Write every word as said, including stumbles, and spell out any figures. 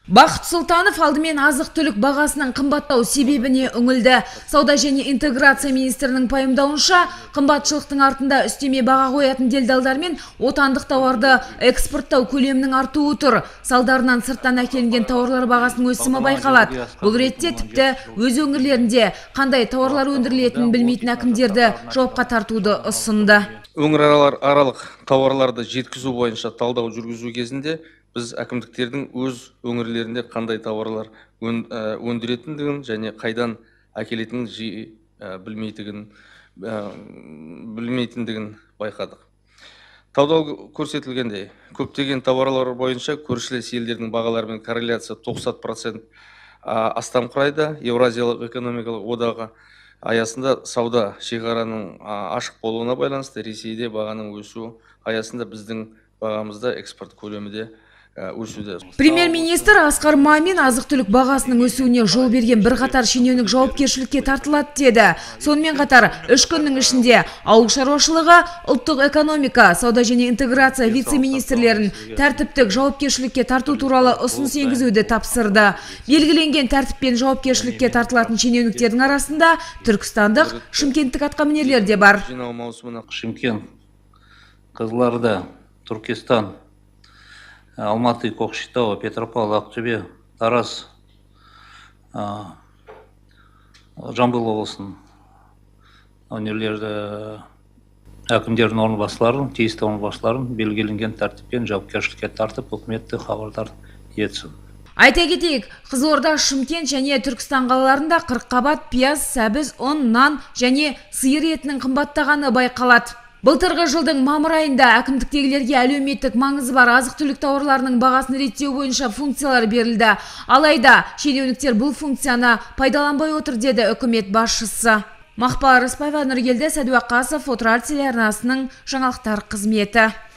Бақыт Сұлтанов алдымен азық-түлік бағасының қымбаттау себебіне үңілді. Сауда және интеграция министрінің пайымдауынша, қымбатшылықтың артында үстеме баға қоятын делдалдар мен отандық тауарды экспорттау көлемінің артуы тұр. Салдарынан сырттан әкелінген тауарлар бағасының өсімі байқалады. Бұл ретте тіпті өз өңірлерінде қандай тауарлар өндірілетінін білмейтін әкімдерді жауапқа тартуды ұсынды. Өңір аралық тауарларды жеткізу бойынша талдау жүргізу кезінде біз әкімдіктердің өз өңірлерінде қандай тауарлар өндіретіндігін және қайдан әкелетінін жиі білмейтіндігін байқадық. Талдау көрсетілгендей, көптеген тауарлар бойынша көршілес елдердің бағаларымен корреляция тоқсан процент астам құрайды. Еуразиялық экономикалық одағы аясында сауда шекараның ашық болуына байланысты Ресейде бағаның өсуі аясында біздің бағамызда экспорт көлемі де өсуде. Премьер-министр Асқар Мамин азық-түлік бағасының өсуіне жол берген бірқатар шенеунік жауапкершілікке тартылады деді. Сонымен қатар үш күннің ішінде ауыл шаруашылығы, ұлттық экономика, сауда және интеграция вице-министрлерін тәртіптік жауапкершілікке тарту туралы ұсыныс енгізуді тапсырды. Белгіленген тәртіппен жауапкершілікке тартылатын шенеуніктердің арасында түркістандық, шымкенттік атқамінерлер де бар. Шымкент, Қызылорда, Түркістан, Алматы, Көкшетау, Петропавл, Ақтөбе, Тараз, Жамбыл облысының өңірлерді әкімдердің орынбасыларын, тиісті орынбасыларын белгіленген тәртіппен жауапкершілікке тартып, үкіметті хабардар етсін. Айта кетейік, Қызылорда, Шымкент және Түркістан қалаларында қырыққабат пияз, сәбіз, ұн, нан және сиыр етінің қымбаттағаны байқалады. Былтырғы жылдың мамыр айында әкімдіктегілерге әлеуметтік маңызы бар азық-түлік тауарларының бағасын реттеу бойынша функциялар берілді. Алайда шенеуніктер бұл функцияны пайдаланбай отыр деді үкімет басшысы. Мақпал Арыспаева, Нұргелді Сәдуақасов, Отырар телеарнасының жаңалықтар қызметі.